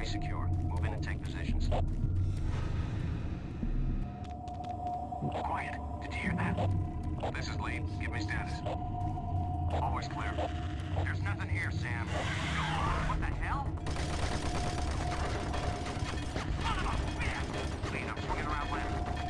Stay secure. Move in and take positions. Quiet. Did you hear that? This is Lee. Give me status. Always clear. There's nothing here, Sam. What the hell? Son of a bitch! Lead, I'm swinging around left.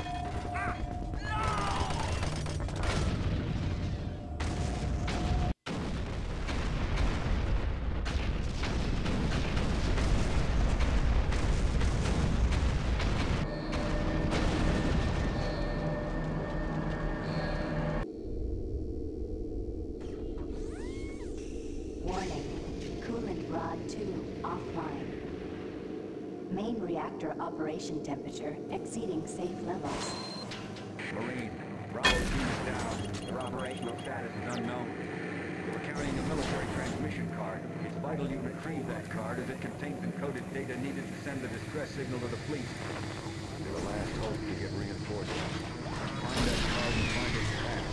Main reactor operation temperature exceeding safe levels. Marine, Bravo 2 is down. Their operational status is unknown. We're carrying a military transmission card. It's vital you retrieve that card as it contains encoded data needed to send the distress signal to the fleet. They're the last hope to get reinforcements. Find that card and find it fast.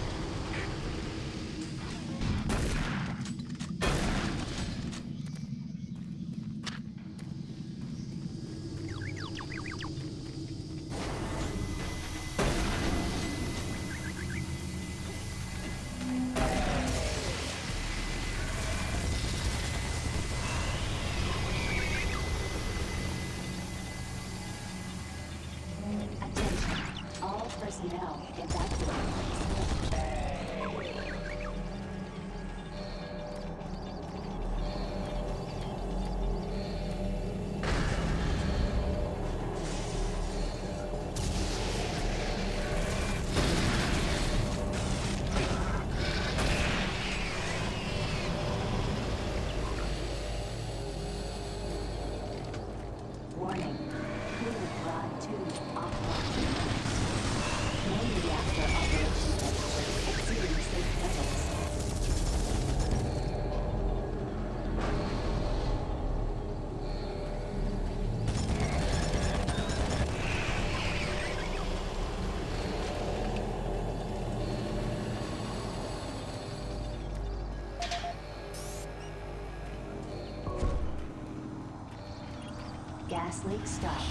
Personnel evacuate. Warning. Coolant rod 2 offline. Main reactor operation temperature exceeding safe levels. Gas leak stop.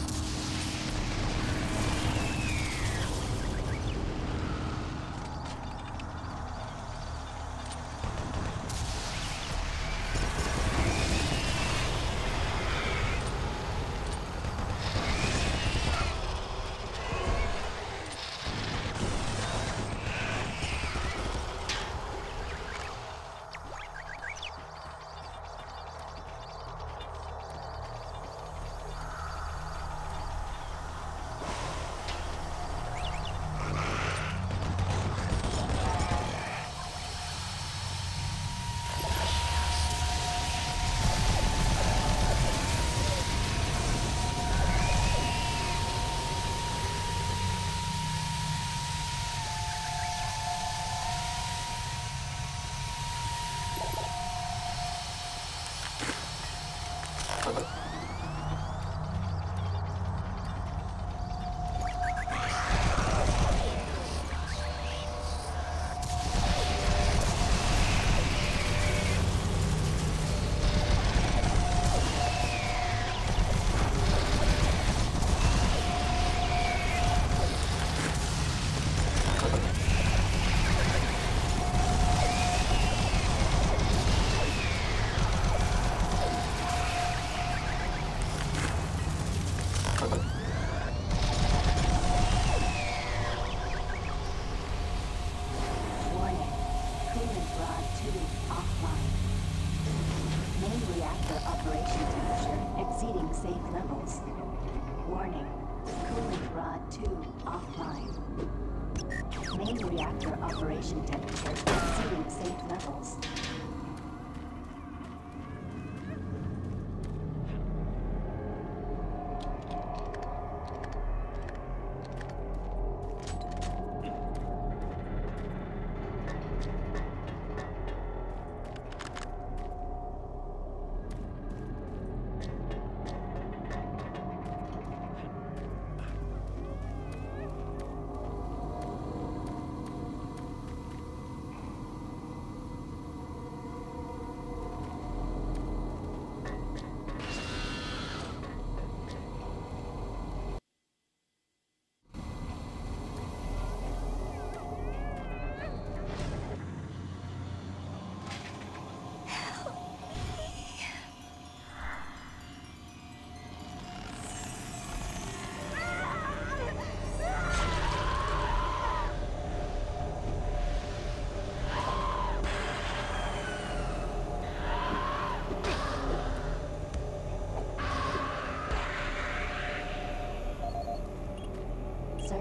Main reactor operation temperature exceeding safe levels.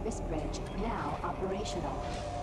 service bridge now operational.